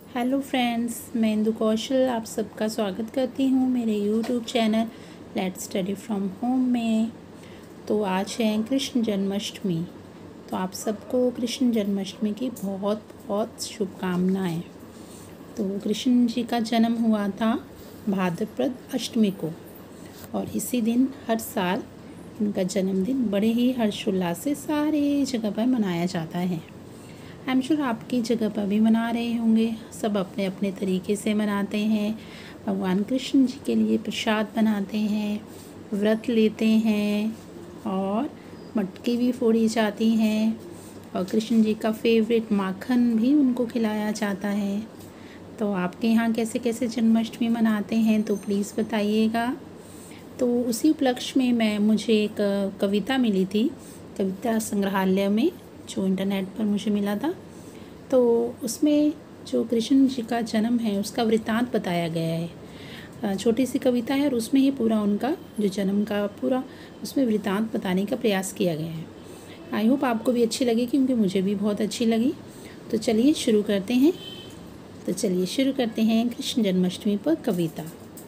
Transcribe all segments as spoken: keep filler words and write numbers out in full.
Hello friends, मैं इंदु कौशल आप सबका स्वागत करती हूँ मेरे YouTube channel let's study from home में। तो आज है कृष्ण जन्माष्टमी। तो आप सबको कृष्ण जन्माष्टमी की बहुत बहुत शुभकामनाएं। तो कृष्ण जी का जन्म हुआ था भाद्रपद अष्टमी को, और इसी दिन हर साल इनका जन्मदिन बड़े ही हर्षोल्लास से सारे जगह पर मनाया जाता है। आई एम श्योर आपकी जगह पर भी मना रहे होंगे, सब अपने अपने तरीके से मनाते हैं। भगवान कृष्ण जी के लिए प्रसाद बनाते हैं, व्रत लेते हैं और मटकी भी फोड़ी जाती हैं, और कृष्ण जी का फेवरेट माखन भी उनको खिलाया जाता है। तो आपके यहाँ कैसे कैसे जन्माष्टमी मनाते हैं तो प्लीज़ बताइएगा। तो उसी उपलक्ष्य में मैं मुझे एक कविता मिली थी कविता संग्रहालय में, जो इंटरनेट पर मुझे मिला था। तो उसमें जो कृष्ण जी का जन्म है उसका वृत्तांत बताया गया है। छोटी सी कविता है और उसमें ही पूरा उनका जो जन्म का पूरा उसमें वृत्तांत बताने का प्रयास किया गया है। आई होप आपको भी अच्छी लगी, क्योंकि मुझे भी बहुत अच्छी लगी। तो चलिए शुरू करते हैं तो चलिए शुरू करते हैं कृष्ण जन्माष्टमी पर कविता।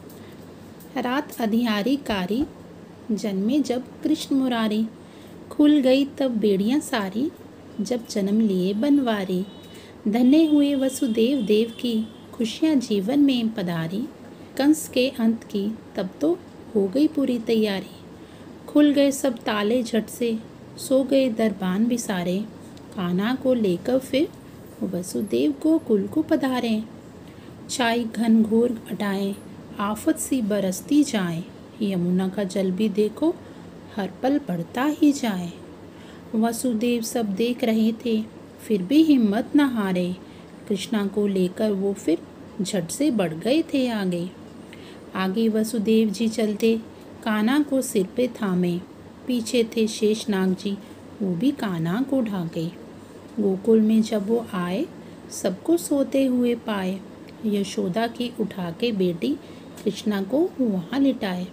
रात अधियारी कारी, जन्मे जब कृष्ण मुरारी, खुल गई तब बेड़ियाँ सारी, जब जन्म लिए बनवारी। धन्य हुए वसुदेव देव की, खुशियाँ जीवन में पधारी। कंस के अंत की तब तो हो गई पूरी तैयारी। खुल गए सब ताले झट से, सो गए दरबान भी सारे। कान्हा को लेकर फिर वसुदेव को कुल को पधारे। छाई घन घोर हटाए, आफत सी बरसती जाए। यमुना का जल भी देखो, हर पल बढ़ता ही जाए। वसुदेव सब देख रहे थे, फिर भी हिम्मत न हारे। कृष्णा को लेकर वो फिर झट से बढ़ गए थे आगे। आगे वसुदेव जी चलते, कान्हा को सिर पे थामे। पीछे थे शेषनाग जी, वो भी कान्हा को ढाके। गोकुल में जब वो आए, सबको सोते हुए पाए। यशोदा की उठा के बेटी कृष्णा को वहाँ लिटाए।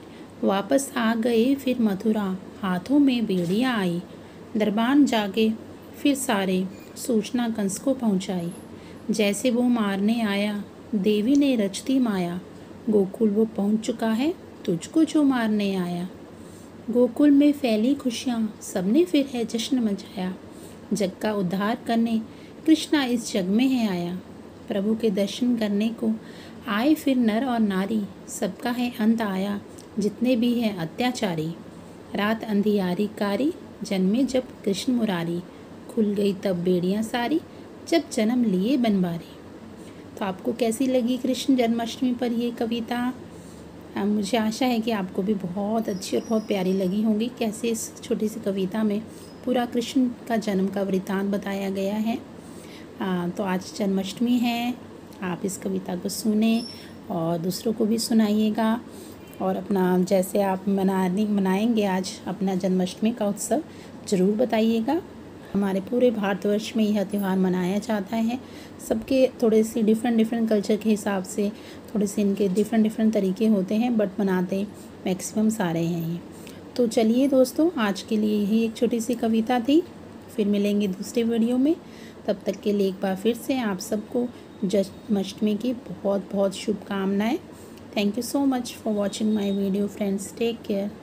वापस आ गए फिर मथुरा, हाथों में बेड़ियाँ आई। दरबान जागे फिर सारे, सूचना कंस को पहुँचाई। जैसे वो मारने आया, देवी ने रचती माया। गोकुल वो पहुँच चुका है, तुझको जो मारने आया। गोकुल में फैली खुशियाँ, सबने फिर है जश्न मचाया। जग का उद्धार करने कृष्णा इस जग में है आया। प्रभु के दर्शन करने को आए फिर नर और नारी। सबका है अंत आया, जितने भी हैं अत्याचारी। रात अंधियारी कारी, जन्मे जब कृष्ण मुरारी। खुल गई तब बेड़ियाँ सारी, जब जन्म लिए बनवारी। तो आपको कैसी लगी कृष्ण जन्माष्टमी पर ये कविता? मुझे आशा है कि आपको भी बहुत अच्छी और बहुत प्यारी लगी होंगी। कैसे इस छोटी सी कविता में पूरा कृष्ण का जन्म का वृत्तांत बताया गया है। आ, तो आज जन्माष्टमी है, आप इस कविता को सुने और दूसरों को भी सुनाइएगा। और अपना जैसे आप मनाने मनाएंगे आज अपना जन्माष्टमी का उत्सव, ज़रूर बताइएगा। हमारे पूरे भारतवर्ष में यह त्यौहार मनाया जाता है। सबके थोड़े से डिफरेंट डिफरेंट कल्चर के हिसाब से थोड़े से इनके डिफरेंट डिफरेंट तरीके होते हैं, बट मनाते मैक्सिमम सारे हैं ये। तो चलिए दोस्तों, आज के लिए यही एक छोटी सी कविता थी। फिर मिलेंगे दूसरे वीडियो में। तब तक के लिए एक बार फिर से आप सबको जन्माष्टमी की बहुत बहुत शुभकामनाएं। Thank you so much for watching my video, friends. Take care.